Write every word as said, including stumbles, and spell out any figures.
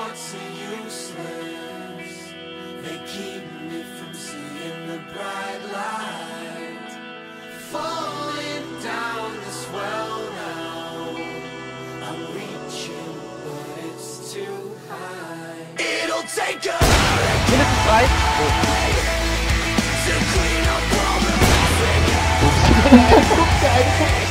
thoughts are useless. They keep me from seeing the bright light. Falling down this well now. I'm reaching, but it's too high. It'll take a hurricane to clean up all the mess.